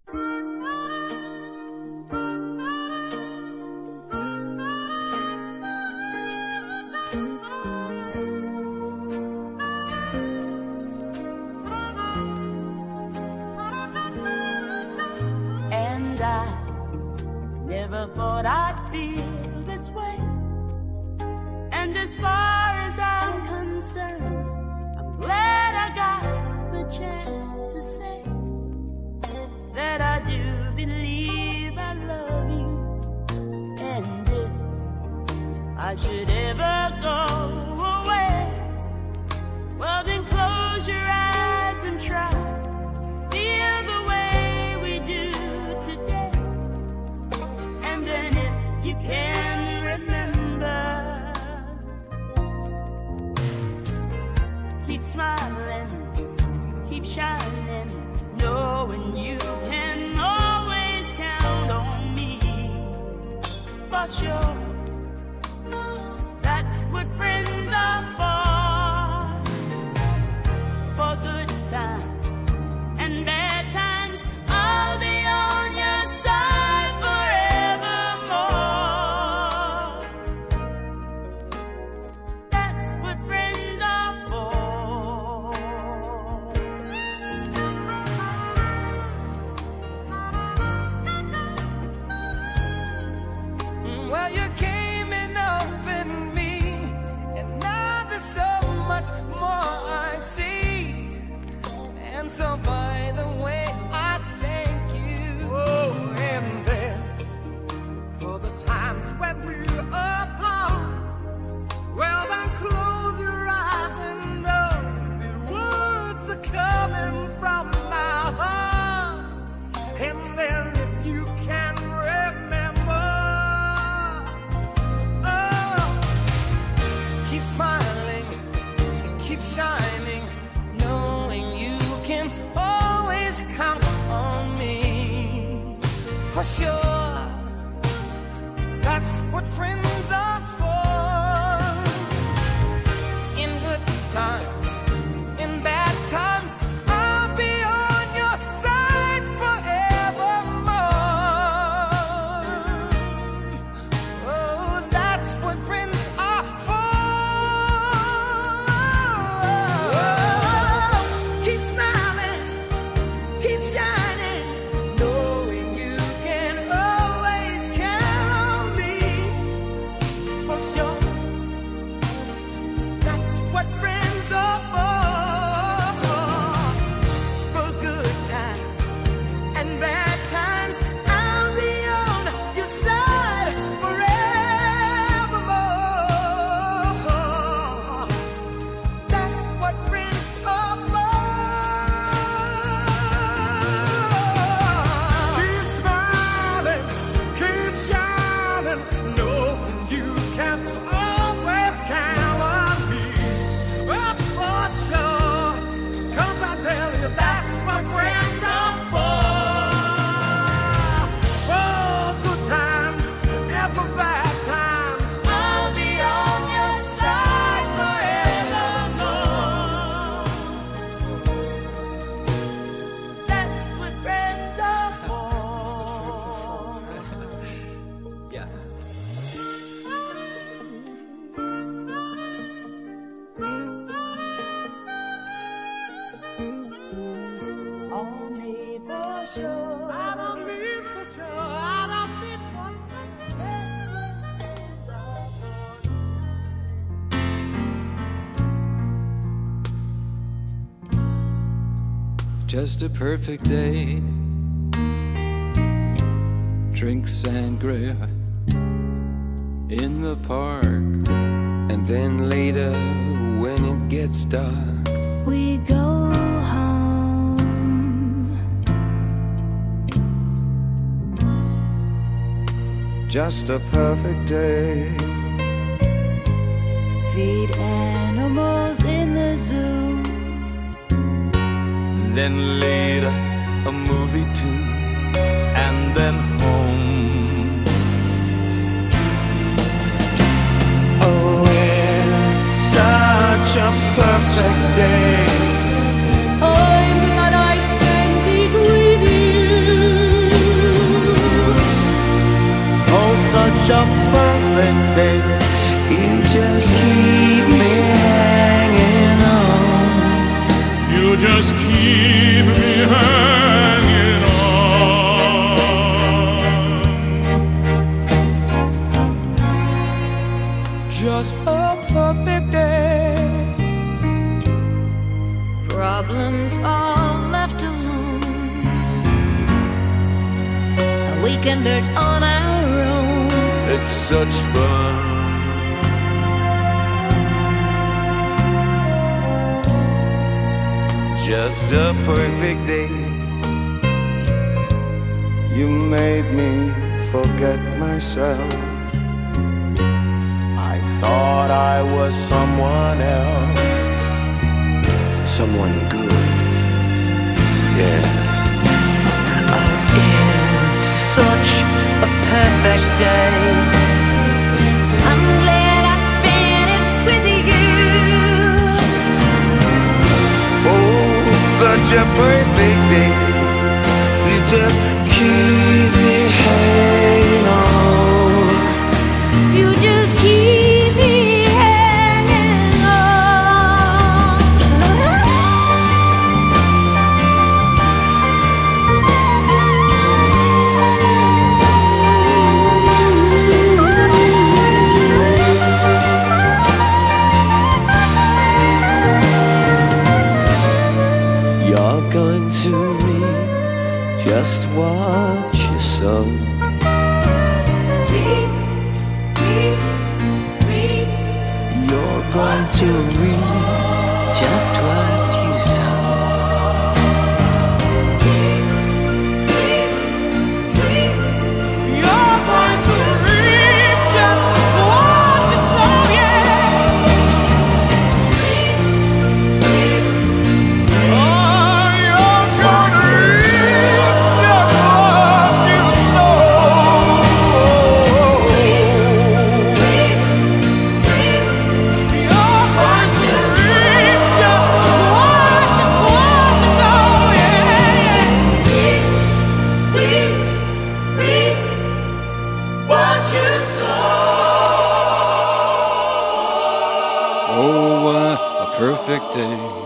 And I never thought I'd feel this way. And as far as I'm concerned, I'm glad I got the chance to say that I do believe I love you. And if I should ever go away, well then close your eyes and try to feel the way we do today. And then if you can remember, keep smiling, keep shining, knowing you can always count on me. For sure, that's what friends are for good times and bad times. I'll be on your side forevermore. That's what friends are for. Well, you came and opened me, and now there's so much more I see. And so by the way, I thank you. Oh, and then for the times when we're apart, well then close your eyes and know the words are coming from my heart. And then if you can remember, oh, keep smiling, keep shining, knowing you can always count on me. For sure, that's what friends are for. In good times, in bad times, I'll be on your side forevermore. Oh, that's what friends are for. Keep smiling, keep shining, knowing you can always count on me. For sure, that's what friends are for good times and bad times. I'll be on your side forevermore. That's what friends are for. Keep smiling, keep shining, knowing you can always count on me. Oh, for sure, 'cause I tell you that's what friends are for. For good times and for bad times, I'll be on your side forevermore. That's what friends are for. Yeah. Only for sure. I don't need for sure, I don't need for Friends are for. Just a perfect day. Drink sangria in the park. And then later, when it gets dark, We go home. just a perfect day. Feed animals in the zoo. Then later a movie too, and then home. Oh, it's such a perfect day. I'm glad I spent it with you. such a perfect day. You just keep me hanging on. You just keep me hanging on. Just a perfect day. Problems all left alone. Weekenders on our own. It's such fun. Just a perfect day. You made me forget myself. I thought I was someone else. Someone good. Yeah. It's such a perfect day. I'm glad I spent it with you. Oh, such a perfect day. You just keep me hanging on. You just keep me hanging on. You're going to reap just what you sow. You're going to reap just what you sow. You're going to reap just what you sow, yeah. Oh, you're going to reap just what you sow. You're going to reap just what you sow, yeah. Reap what you sow. Oh, what a perfect day.